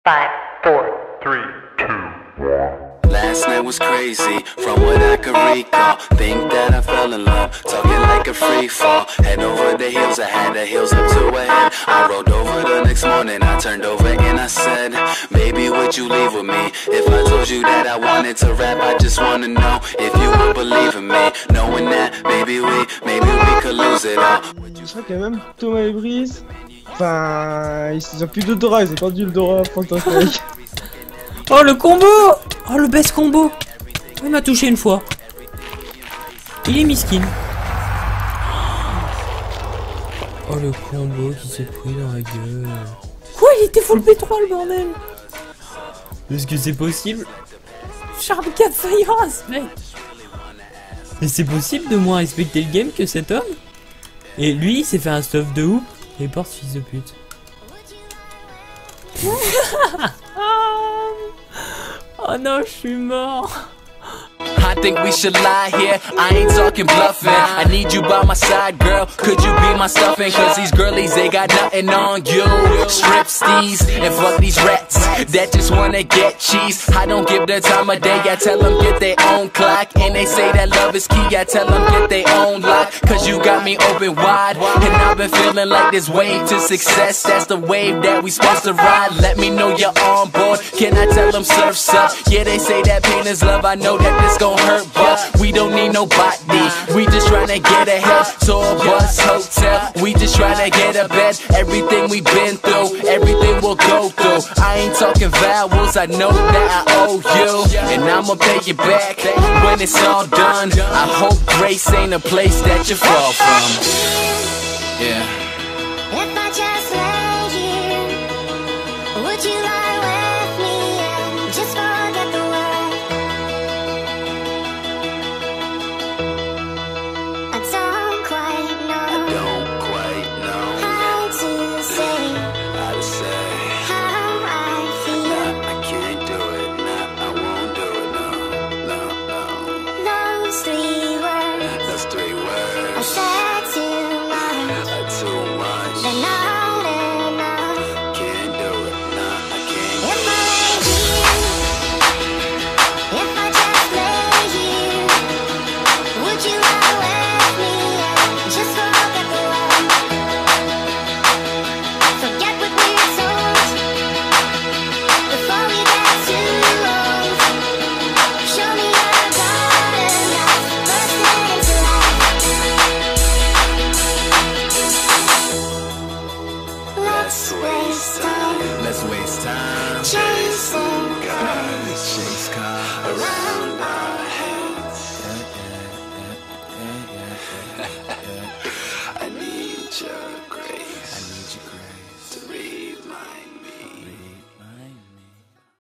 5, 4, 3, 2, 1. Last night was crazy, from what I could recall. Think that I fell in love, talking like a free fall. Head over the hills, I had the hills up to a head. I rolled over the next morning, I turned over and I said, baby, would you leave with me? If I told you that I wanted to rap, I just wanna know if you would believe in me. Knowing that maybe we could lose it all. Je crois qu'il y a même Thomas et Brice. Enfin, ils ont plus d'odorat, ils ont perdu l'odorat fantastique. Oh le combo! Oh le best combo! Il m'a touché une fois. Il est miskin. Oh le combo qui s'est pris dans la gueule. Quoi? Il était full P3 le bordel! Est-ce que c'est possible? Charme 4 Fire, mec! Mais c'est possible de moins respecter le game que cet homme? Et lui il s'est fait un stuff de ouf. Et porte fils de pute. Oh non, je suis mort. I think we should lie here, I ain't talking bluffing. I need you by my side, girl, could you be my stuffing? Cause these girlies, they got nothing on you. Strip steez and fuck these rats that just wanna get cheese. I don't give the time of day, I tell them get their own clock. And they say that love is key, I tell them get their own lock. Cause you got me open wide, and I've been feeling like this wave to success. That's the wave that we supposed to ride. Let me know you're on board, can I tell them surf's up? Yeah, they say that pain is love, I know that this gon' hurt, but we don't need nobody. We just tryna get ahead, tour bus, hotel. We just tryna get a bed. Everything we've been through, everything we'll go through. I ain't talking vowels, I know that I owe you, and I'ma pay you back when it's all done. I hope grace ain't a place that you fall from. Yeah. If I just lay here, would you lie with me and just forget the world? I don't quite know how to say how I feel. I can't do it, nah, I won't do it, no. Those three words I said too much. They're not enough. Can't do it, nah, I can't. If I lay here, if I just lay here, would you lie with me and just forget the world? Forget what we were told before we get too old. Show me you're good enough, burst into life. Let's waste time chasing Chase cars around our I need your